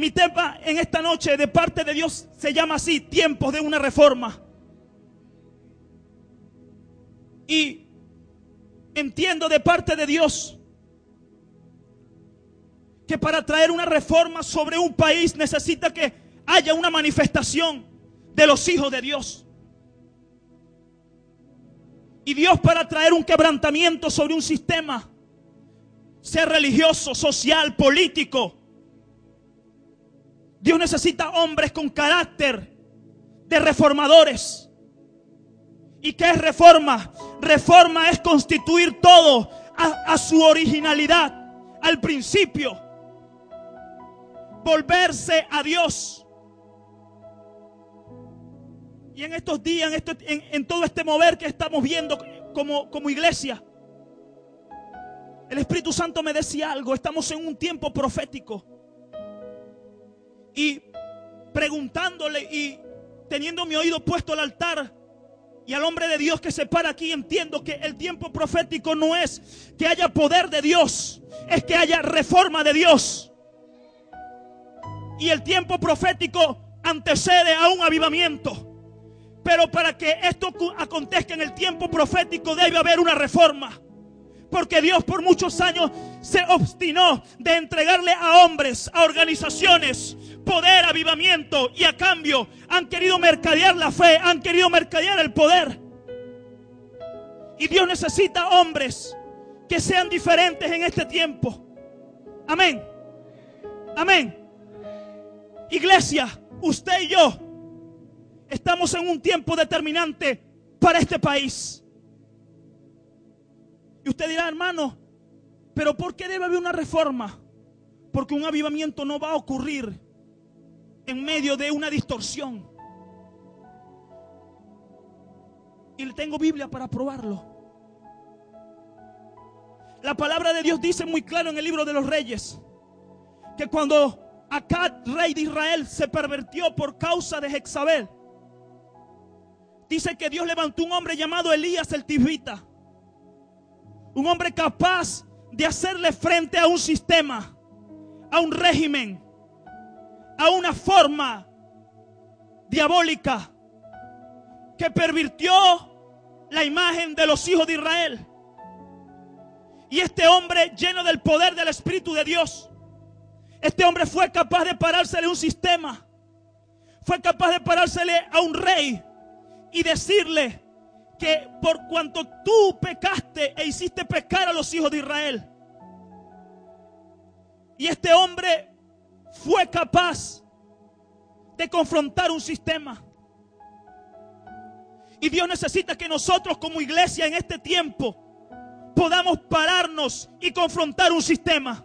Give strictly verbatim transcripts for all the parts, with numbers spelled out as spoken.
mi tema en esta noche de parte de Dios se llama así: tiempos de una reforma. Y entiendo de parte de Dios que para traer una reforma sobre un país necesita que haya una manifestación de los hijos de Dios. Y Dios, para traer un quebrantamiento sobre un sistema, sea religioso, social, político, Dios necesita hombres con carácter de reformadores. ¿Y qué es reforma? Reforma es constituir todo a, a su originalidad, al principio. Volverse a Dios. Y en estos días, en, esto, en, en todo este mover que estamos viendo como, como iglesia, el Espíritu Santo me decía algo. Estamos en un tiempo profético. Y preguntándole y teniendo mi oído puesto al altar y al hombre de Dios que se para aquí, entiendo que el tiempo profético no es que haya poder de Dios, es que haya reforma de Dios. Y el tiempo profético antecede a un avivamiento. Pero para que esto acontezca en el tiempo profético debe haber una reforma. Porque Dios por muchos años se obstinó de entregarle a hombres, a organizaciones, poder, avivamiento, y a cambio han querido mercadear la fe, han querido mercadear el poder. Y Dios necesita hombres que sean diferentes en este tiempo. Amén. Amén. Iglesia, usted y yo estamos en un tiempo determinante para este país. Y usted dirá, hermano, ¿pero por qué debe haber una reforma? Porque un avivamiento no va a ocurrir en medio de una distorsión. Y le tengo Biblia para probarlo. La palabra de Dios dice muy claro en el libro de los Reyes que cuando Acab, rey de Israel, se pervirtió por causa de Jezabel, dice que Dios levantó un hombre llamado Elías el Tisbita. Un hombre capaz de hacerle frente a un sistema, a un régimen, a una forma diabólica que pervirtió la imagen de los hijos de Israel. Y este hombre, lleno del poder del Espíritu de Dios, este hombre fue capaz de parársele a un sistema, fue capaz de parársele a un rey y decirle que por cuanto tú pecaste e hiciste pecar a los hijos de Israel. Y este hombre fue capaz de confrontar un sistema. Y Dios necesita que nosotros como iglesia en este tiempo podamos pararnos y confrontar un sistema.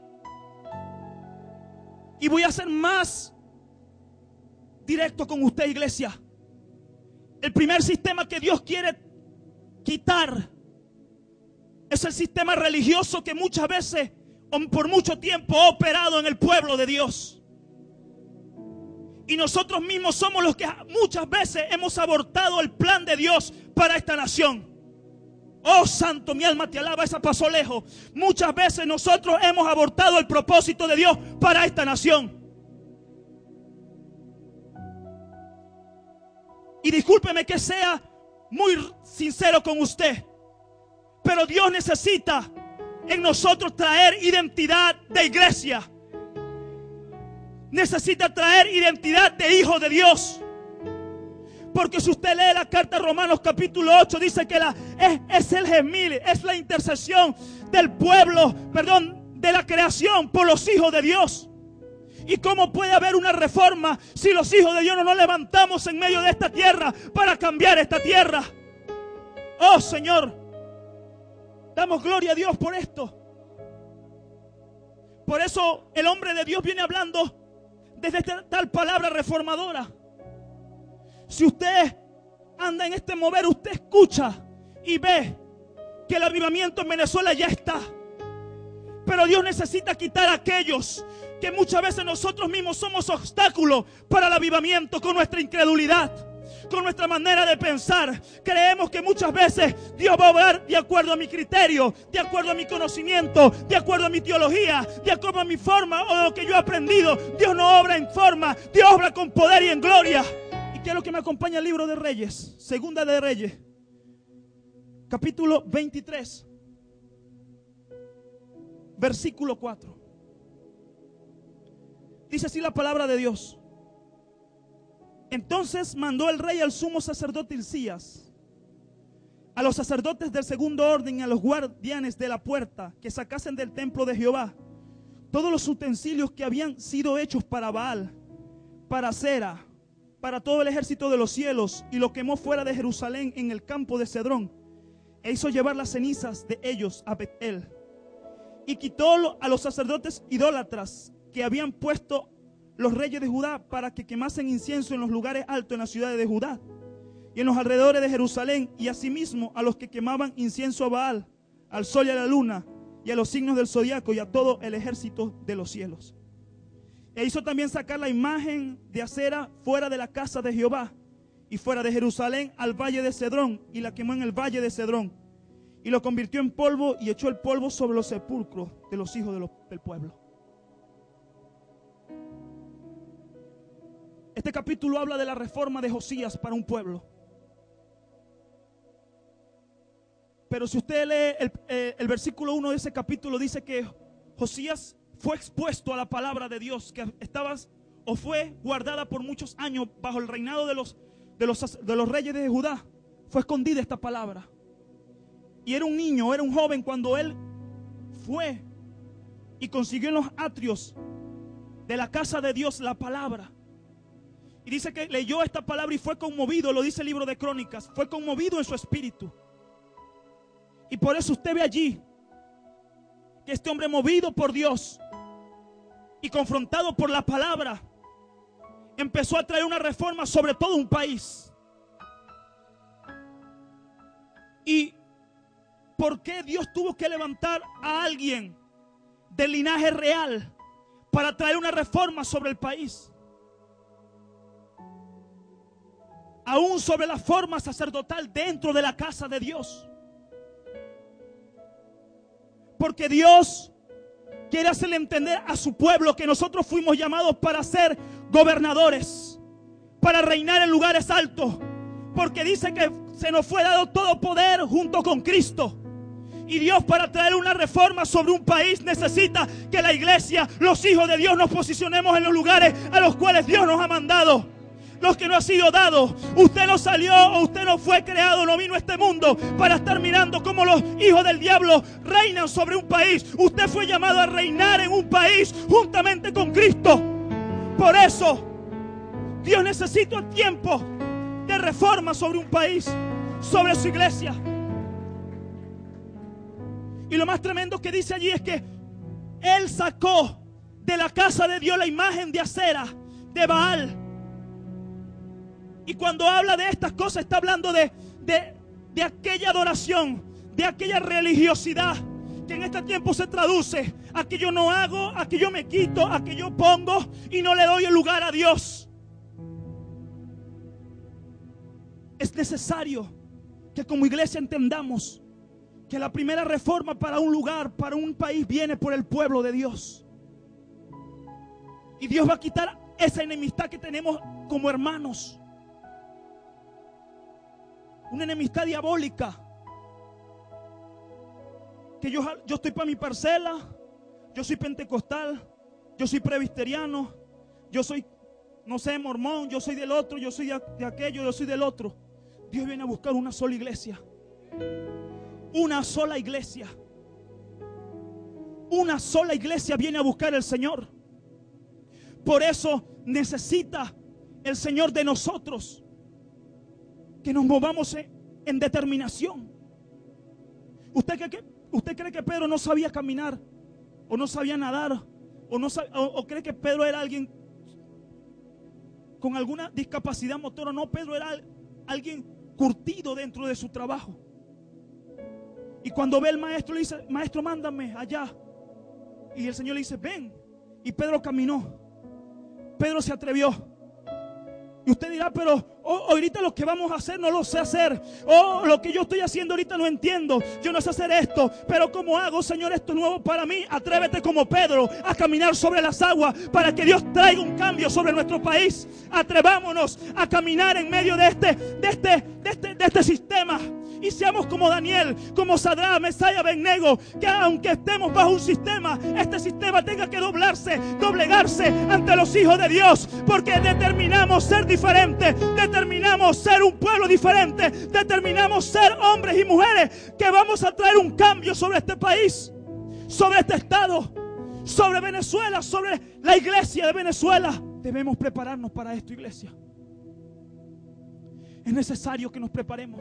Y voy a ser más directo con usted, iglesia. El primer sistema que Dios quiere quitar es el sistema religioso que muchas veces o por mucho tiempo ha operado en el pueblo de Dios. Y nosotros mismos somos los que muchas veces hemos abortado el plan de Dios para esta nación. Oh santo, mi alma te alaba, esa pasó lejos. Muchas veces nosotros hemos abortado el propósito de Dios para esta nación. Y discúlpeme que sea muy sincero con usted, pero Dios necesita en nosotros traer identidad de iglesia. Necesita traer identidad de hijo de Dios. Porque si usted lee la carta a Romanos capítulo ocho, dice que la, es, es el gemir, es la intercesión del pueblo, perdón, de la creación por los hijos de Dios. ¿Y cómo puede haber una reforma si los hijos de Dios no nos levantamos en medio de esta tierra para cambiar esta tierra? Oh Señor, damos gloria a Dios por esto. Por eso el hombre de Dios viene hablando desde esta tal palabra reformadora. Si usted anda en este mover, usted escucha y ve que el avivamiento en Venezuela ya está. Pero Dios necesita quitar a aquellos que muchas veces nosotros mismos somos obstáculos para el avivamiento con nuestra incredulidad, con nuestra manera de pensar. Creemos que muchas veces Dios va a obrar de acuerdo a mi criterio, de acuerdo a mi conocimiento, de acuerdo a mi teología, de acuerdo a mi forma o de lo que yo he aprendido. Dios no obra en forma, Dios obra con poder y en gloria. ¿Y qué es lo que me acompaña el libro de Reyes? Segunda de Reyes, capítulo veintitrés, versículo cuatro. Dice así la palabra de Dios: entonces mandó el rey al sumo sacerdote Hilcías, a los sacerdotes del segundo orden y a los guardianes de la puerta, que sacasen del templo de Jehová todos los utensilios que habían sido hechos para Baal, para Acera, para todo el ejército de los cielos, y lo quemó fuera de Jerusalén en el campo de Cedrón, e hizo llevar las cenizas de ellos a Betel. Y quitó a los sacerdotes idólatras que habían puesto los reyes de Judá para que quemasen incienso en los lugares altos en las ciudades de Judá y en los alrededores de Jerusalén, y asimismo a los que quemaban incienso a Baal, al sol y a la luna, y a los signos del zodiaco, y a todo el ejército de los cielos. E hizo también sacar la imagen de Acera fuera de la casa de Jehová y fuera de Jerusalén al valle de Cedrón, y la quemó en el valle de Cedrón, y lo convirtió en polvo, y echó el polvo sobre los sepulcros de los hijos de los, del pueblo. Este capítulo habla de la reforma de Josías para un pueblo. Pero si usted lee el, eh, el versículo uno de ese capítulo, dice que Josías fue expuesto a la palabra de Dios, que estaba o fue guardada por muchos años bajo el reinado de los, de los, de los reyes de Judá. Fue escondida esta palabra. Y era un niño, era un joven cuando él fue y consiguió en los atrios de la casa de Dios la palabra. Y dice que leyó esta palabra y fue conmovido, lo dice el libro de Crónicas, fue conmovido en su espíritu. Y por eso usted ve allí que este hombre, movido por Dios y confrontado por la palabra, empezó a traer una reforma sobre todo un país. ¿Y por qué Dios tuvo que levantar a alguien del linaje real para traer una reforma sobre el país? Aún sobre la forma sacerdotal dentro de la casa de Dios. Porque Dios quiere hacerle entender a su pueblo que nosotros fuimos llamados para ser gobernadores, para reinar en lugares altos. Porque dice que se nos fue dado todo poder junto con Cristo. Y Dios, para traer una reforma sobre un país, necesita que la iglesia, los hijos de Dios, nos posicionemos en los lugares a los cuales Dios nos ha mandado. Los que no ha sido dado. Usted no salió o usted no fue creado, no vino a este mundo para estar mirando cómo los hijos del diablo reinan sobre un país. Usted fue llamado a reinar en un país juntamente con Cristo. Por eso Dios necesita el tiempo de reforma sobre un país, sobre su iglesia. Y lo más tremendo que dice allí es que Él sacó de la casa de Dios la imagen de Acera, de Baal. Y cuando habla de estas cosas está hablando de, de, de aquella adoración, de aquella religiosidad que en este tiempo se traduce a que yo no hago, a que yo me quito, a que yo pongo y no le doy el lugar a Dios. Es necesario que como iglesia entendamos que la primera reforma para un lugar, para un país, viene por el pueblo de Dios. Y Dios va a quitar esa enemistad que tenemos como hermanos. Una enemistad diabólica. Que yo, yo estoy para mi parcela, yo soy pentecostal, yo soy presbiteriano, yo soy, no sé, mormón, yo soy del otro, yo soy de, de aquello, yo soy del otro. Dios viene a buscar una sola iglesia. Una sola iglesia. Una sola iglesia viene a buscar el Señor. Por eso necesita el Señor de nosotros que nos movamos en, en determinación. ¿Usted cree, que, ¿Usted cree que Pedro no sabía caminar? ¿O no sabía nadar? ¿O, no sab, o, o cree que Pedro era alguien con alguna discapacidad motora? No, Pedro era alguien curtido dentro de su trabajo. Y cuando ve al maestro, le dice: maestro, mándame allá. Y el Señor le dice: ven. Y Pedro caminó. Pedro se atrevió. Y usted dirá, pero oh, ahorita lo que vamos a hacer no lo sé hacer. Oh, lo que yo estoy haciendo ahorita no entiendo. Yo no sé hacer esto. Pero ¿cómo hago, Señor? Esto es nuevo para mí. Atrévete como Pedro a caminar sobre las aguas para que Dios traiga un cambio sobre nuestro país. Atrevámonos a caminar en medio de este, de este, de este, de este sistema. Y seamos como Daniel, como Sadrach, Mesach, Abednego, que aunque estemos bajo un sistema, este sistema tenga que doblarse, doblegarse ante los hijos de Dios, porque determinamos ser diferentes, determinamos ser un pueblo diferente, determinamos ser hombres y mujeres que vamos a traer un cambio sobre este país, sobre este estado, sobre Venezuela, sobre la iglesia de Venezuela. Debemos prepararnos para esto, iglesia. Es necesario que nos preparemos.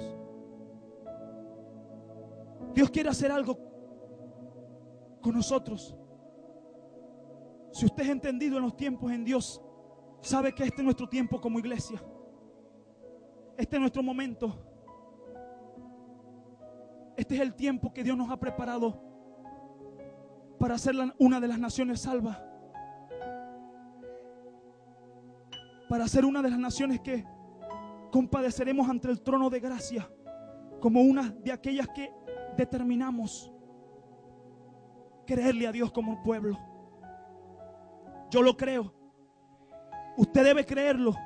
Dios quiere hacer algo con nosotros. Si usted es entendido en los tiempos en Dios, sabe que este es nuestro tiempo como iglesia. Este es nuestro momento. Este es el tiempo que Dios nos ha preparado para ser una de las naciones salvas. Para ser una de las naciones que compadeceremos ante el trono de gracia, como una de aquellas que determinamos creerle a Dios como un pueblo. Yo lo creo. Usted debe creerlo.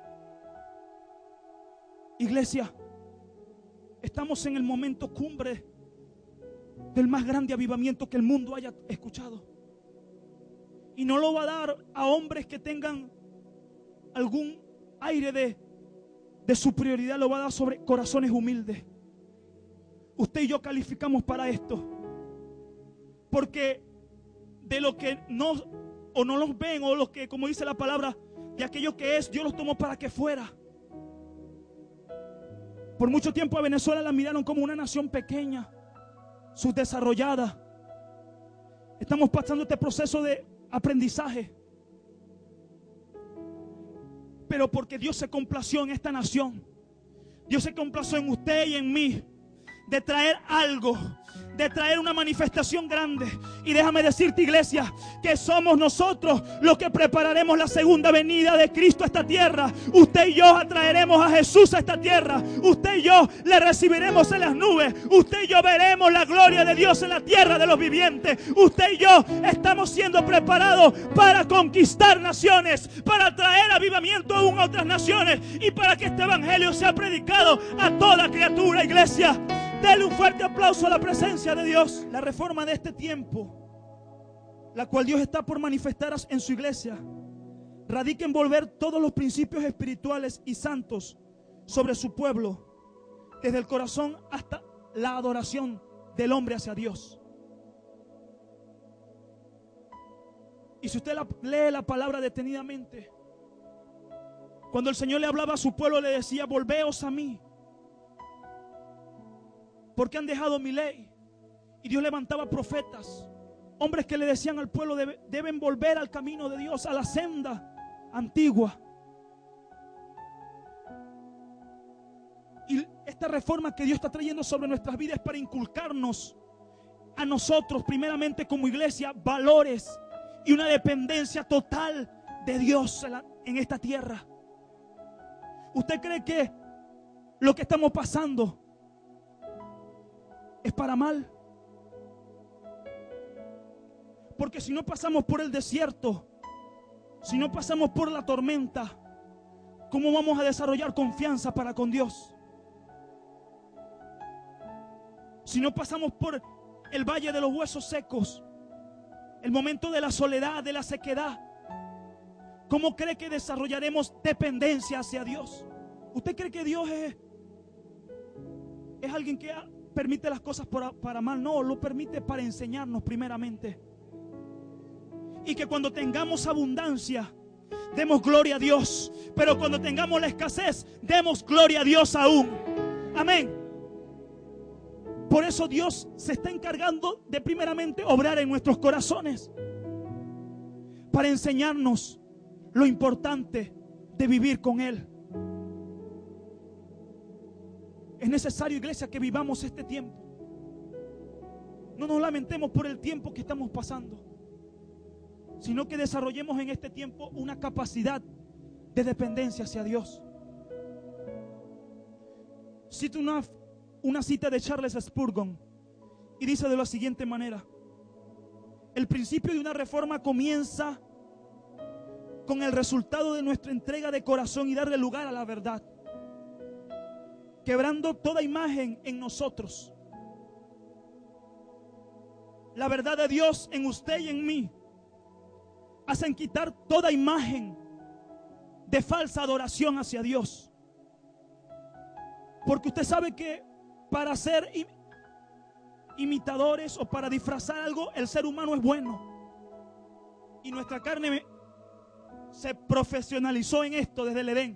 Iglesia, estamos en el momento cumbre del más grande avivamiento que el mundo haya escuchado. Y no lo va a dar a hombres que tengan algún aire de, de superioridad. Lo va a dar sobre corazones humildes. Usted y yo calificamos para esto, porque de lo que no o no los ven, o los que, como dice la palabra, de aquello que es, Dios los tomó para que fuera. Por mucho tiempo a Venezuela la miraron como una nación pequeña, subdesarrollada. Estamos pasando este proceso de aprendizaje, pero porque Dios se complació en esta nación, Dios se complació en usted y en mí, de traer algo, de traer una manifestación grande. Y déjame decirte, iglesia, que somos nosotros los que prepararemos la segunda venida de Cristo a esta tierra. Usted y yo atraeremos a Jesús a esta tierra. Usted y yo le recibiremos en las nubes. Usted y yo veremos la gloria de Dios en la tierra de los vivientes. Usted y yo estamos siendo preparados para conquistar naciones, para traer avivamiento aún a otras naciones y para que este evangelio sea predicado a toda criatura, iglesia. Dele un fuerte aplauso a la presencia de Dios. La reforma de este tiempo, la cual Dios está por manifestar en su iglesia, radica en volver todos los principios espirituales y santos sobre su pueblo, desde el corazón hasta la adoración del hombre hacia Dios. Y si usted la, lee la palabra detenidamente, cuando el Señor le hablaba a su pueblo, le decía: volveos a mí, porque han dejado mi ley. Y Dios levantaba profetas, hombres que le decían al pueblo: debe, deben volver al camino de Dios, a la senda antigua. Y esta reforma que Dios está trayendo sobre nuestras vidas es para inculcarnos a nosotros, primeramente como iglesia, valores y una dependencia total de Dios en, la, en esta tierra. ¿Usted cree que lo que estamos pasando es para mal? Porque si no pasamos por el desierto, si no pasamos por la tormenta, ¿cómo vamos a desarrollar confianza para con Dios? Si no pasamos por el valle de los huesos secos, el momento de la soledad, de la sequedad, ¿cómo cree que desarrollaremos dependencia hacia Dios? ¿Usted cree que Dios es, es alguien que permite las cosas para, para mal? No, lo permite para enseñarnos primeramente. Y que cuando tengamos abundancia, demos gloria a Dios. Pero cuando tengamos la escasez, demos gloria a Dios aún. Amén. Por eso Dios se está encargando de primeramente obrar en nuestros corazones, para enseñarnos lo importante de vivir con Él. Es necesario, iglesia, que vivamos este tiempo. No nos lamentemos por el tiempo que estamos pasando, sino que desarrollemos en este tiempo una capacidad de dependencia hacia Dios. Cito una, una cita de Charles Spurgeon y dice de la siguiente manera: el principio de una reforma comienza con el resultado de nuestra entrega de corazón y darle lugar a la verdad, quebrando toda imagen en nosotros. La verdad de Dios en usted y en mí hacen quitar toda imagen de falsa adoración hacia Dios. Porque usted sabe que para ser imitadores o para disfrazar algo, el ser humano es bueno. Y nuestra carne se profesionalizó en esto desde el Edén.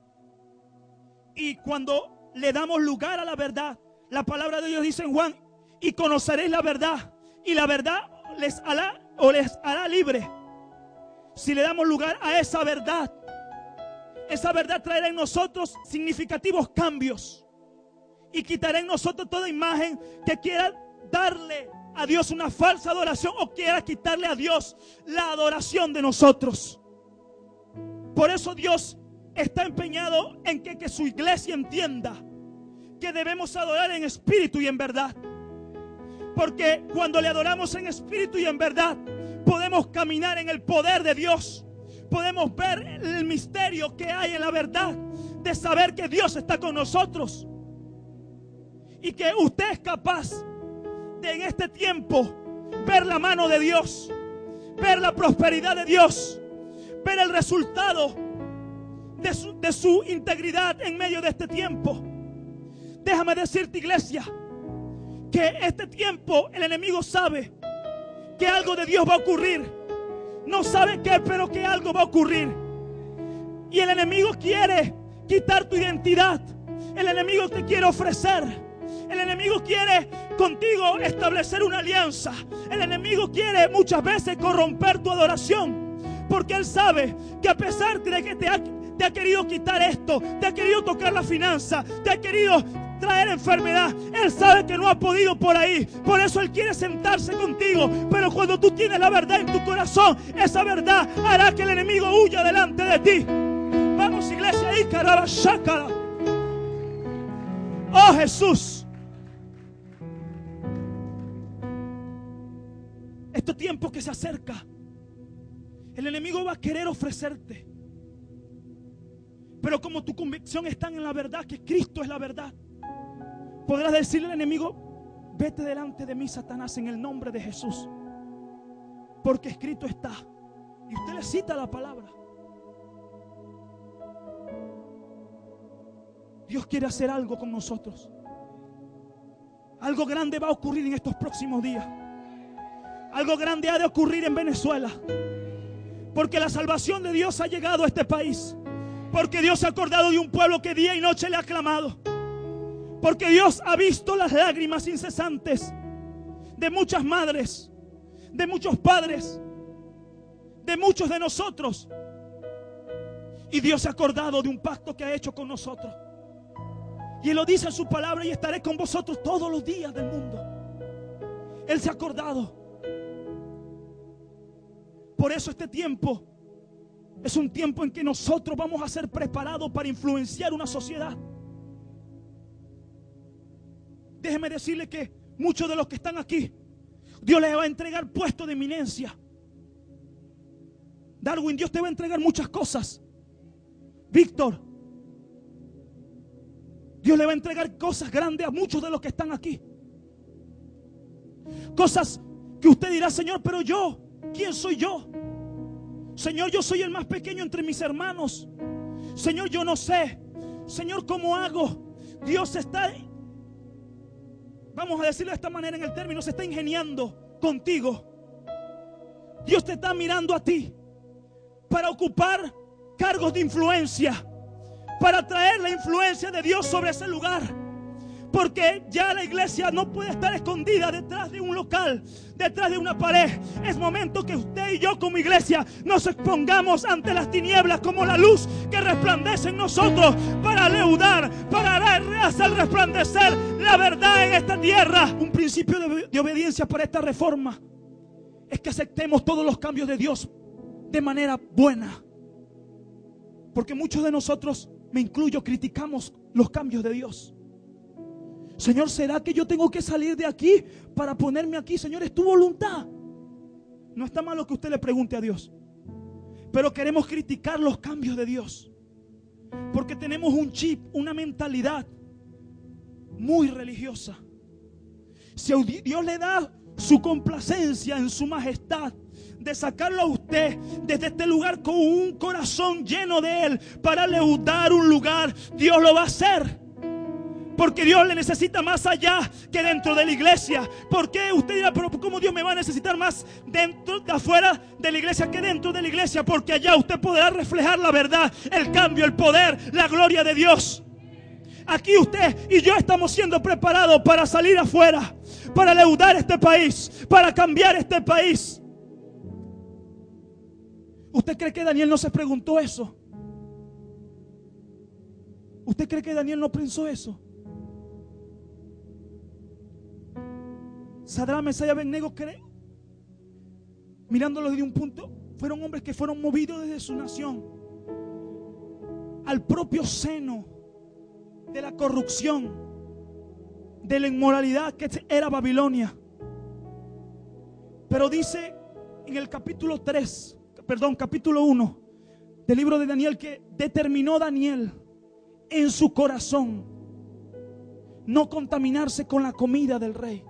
Y cuando le damos lugar a la verdad, la palabra de Dios dice en Juan: y conoceréis la verdad, y la verdad les hará o les hará libre. Si le damos lugar a esa verdad, esa verdad traerá en nosotros significativos cambios y quitará en nosotros toda imagen que quiera darle a Dios una falsa adoración o quiera quitarle a Dios la adoración de nosotros. Por eso Dios está empeñado en que, que su iglesia entienda que debemos adorar en espíritu y en verdad. Porque cuando le adoramos en espíritu y en verdad, podemos caminar en el poder de Dios. Podemos ver el misterio que hay en la verdad de saber que Dios está con nosotros. Y que usted es capaz de en este tiempo ver la mano de Dios, ver la prosperidad de Dios, ver el resultado de su, de su integridad en medio de este tiempo. Déjame decirte, iglesia, que este tiempo el enemigo sabe que algo de Dios va a ocurrir. No sabe qué, pero que algo va a ocurrir. Y el enemigo quiere quitar tu identidad. El enemigo te quiere ofrecer. El enemigo quiere contigo establecer una alianza. El enemigo quiere muchas veces corromper tu adoración. Porque él sabe que a pesar de que te ha, te ha querido quitar esto, te ha querido tocar la finanza, te ha querido traer enfermedad, él sabe que no ha podido por ahí. Por eso él quiere sentarse contigo. Pero cuando tú tienes la verdad en tu corazón, esa verdad hará que el enemigo huya delante de ti. Vamos, iglesia, ahí, caraba, chácara. Oh, Jesús. Este tiempo que se acerca, el enemigo va a querer ofrecerte. Pero como tu convicción está en la verdad, que Cristo es la verdad, podrás decirle al enemigo: vete delante de mí, Satanás, en el nombre de Jesús, porque escrito está. Y usted le cita la palabra. Dios quiere hacer algo con nosotros. Algo grande va a ocurrir en estos próximos días. Algo grande ha de ocurrir en Venezuela. Porque la salvación de Dios ha llegado a este país. Porque Dios se ha acordado de un pueblo que día y noche le ha clamado. Porque Dios ha visto las lágrimas incesantes de muchas madres, de muchos padres, de muchos de nosotros. Y Dios se ha acordado de un pacto que ha hecho con nosotros. Y Él lo dice en su palabra: y estaré con vosotros todos los días del mundo. Él se ha acordado. Por eso este tiempo es un tiempo en que nosotros vamos a ser preparados para influenciar una sociedad. Déjeme decirle que muchos de los que están aquí, Dios les va a entregar puestos de eminencia. Darwin, Dios te va a entregar muchas cosas. Víctor, Dios le va a entregar cosas grandes a muchos de los que están aquí. Cosas que usted dirá: Señor, pero yo, ¿quién soy yo? Señor, yo soy el más pequeño entre mis hermanos. Señor, yo no sé. Señor, ¿cómo hago? Dios está, vamos a decirlo de esta manera en el término, se está ingeniando contigo. Dios te está mirando a ti para ocupar cargos de influencia, para traer la influencia de Dios sobre ese lugar. Porque ya la iglesia no puede estar escondida detrás de un local, detrás de una pared. Es momento que usted y yo como iglesia nos expongamos ante las tinieblas como la luz que resplandece en nosotros, para leudar, para hacer resplandecer la verdad en esta tierra. Un principio de, de obediencia para esta reforma es que aceptemos todos los cambios de Dios de manera buena. Porque muchos de nosotros, me incluyo, criticamos los cambios de Dios. Señor, ¿será que yo tengo que salir de aquí para ponerme aquí? Señor, es tu voluntad. No está mal lo que usted le pregunte a Dios, pero queremos criticar los cambios de Dios porque tenemos un chip, una mentalidad muy religiosa. Si Dios le da su complacencia en su majestad de sacarlo a usted desde este lugar con un corazón lleno de Él para leudar un lugar, Dios lo va a hacer. Porque Dios le necesita más allá que dentro de la iglesia. ¿Por qué? Usted dirá, pero ¿cómo Dios me va a necesitar más dentro, de afuera de la iglesia que dentro de la iglesia? Porque allá usted podrá reflejar la verdad, el cambio, el poder, la gloria de Dios. Aquí usted y yo estamos siendo preparados para salir afuera, para leudar este país, para cambiar este país. ¿Usted cree que Daniel no se preguntó eso? ¿Usted cree que Daniel no pensó eso? Sadrach, Mesach y Abednego, mirándolo desde un punto, fueron hombres que fueron movidos desde su nación al propio seno de la corrupción, de la inmoralidad que era Babilonia. Pero dice en el capítulo tres, perdón, capítulo uno del libro de Daniel, que determinó Daniel en su corazón no contaminarse con la comida del rey.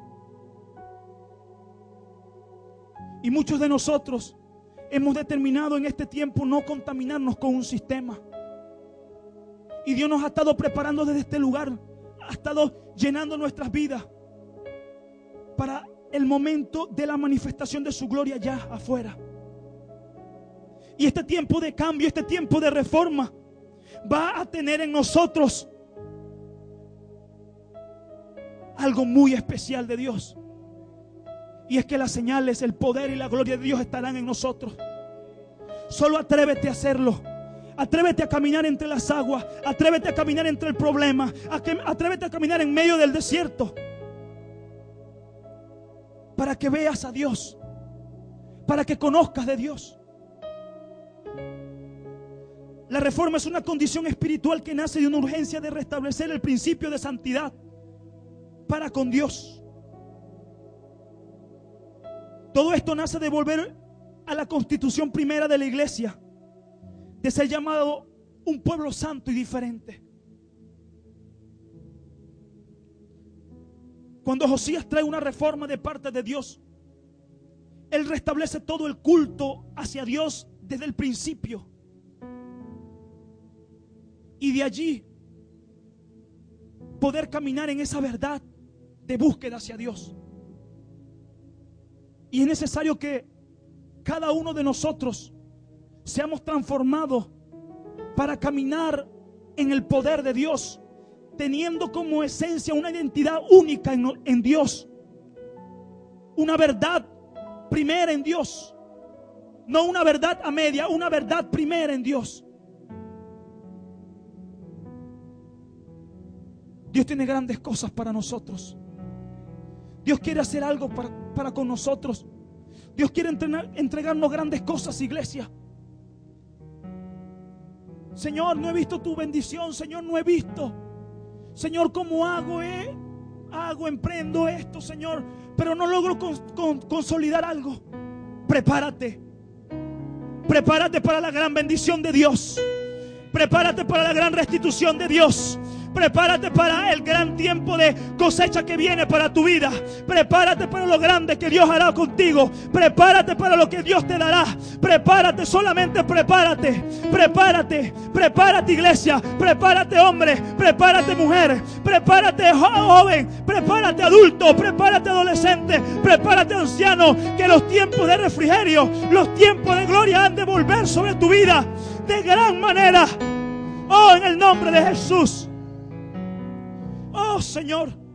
Y muchos de nosotros hemos determinado en este tiempo no contaminarnos con un sistema. Y Dios nos ha estado preparando desde este lugar, ha estado llenando nuestras vidas para el momento de la manifestación de su gloria allá afuera. Y este tiempo de cambio, este tiempo de reforma va a tener en nosotros algo muy especial de Dios. Y es que las señales, el poder y la gloria de Dios estarán en nosotros. Solo atrévete a hacerlo. Atrévete a caminar entre las aguas. Atrévete a caminar entre el problema. Atrévete a caminar en medio del desierto. Para que veas a Dios. Para que conozcas de Dios. La reforma es una condición espiritual que nace de una urgencia de restablecer el principio de santidad para con Dios. Todo esto nace de volver a la constitución primera de la iglesia, de ser llamado un pueblo santo y diferente. Cuando Josías trae una reforma de parte de Dios, Él restablece todo el culto hacia Dios desde el principio. Y de allí poder caminar en esa verdad de búsqueda hacia Dios. Y es necesario que cada uno de nosotros seamos transformados para caminar en el poder de Dios, teniendo como esencia una identidad única en, en Dios, una verdad primera en Dios, no una verdad a media, una verdad primera en Dios. Dios tiene grandes cosas para nosotros. Dios quiere hacer algo para, para con nosotros. Dios quiere entrenar, entregarnos grandes cosas, iglesia. Señor, no he visto tu bendición. Señor, no he visto. Señor, ¿cómo hago? Eh? Hago, emprendo esto, Señor, pero no logro con, con, consolidar algo. Prepárate. Prepárate para la gran bendición de Dios. Prepárate para la gran restitución de Dios. Prepárate para el gran tiempo de cosecha que viene para tu vida. Prepárate para lo grande que Dios hará contigo. Prepárate para lo que Dios te dará. Prepárate, solamente prepárate. Prepárate, prepárate, iglesia. Prepárate, hombre. Prepárate, mujer. Prepárate, joven. Prepárate, adulto. Prepárate, adolescente. Prepárate, anciano. Que los tiempos de refrigerio, los tiempos de gloria han de volver sobre tu vida de gran manera. Oh, en el nombre de Jesús. Oh, Señor.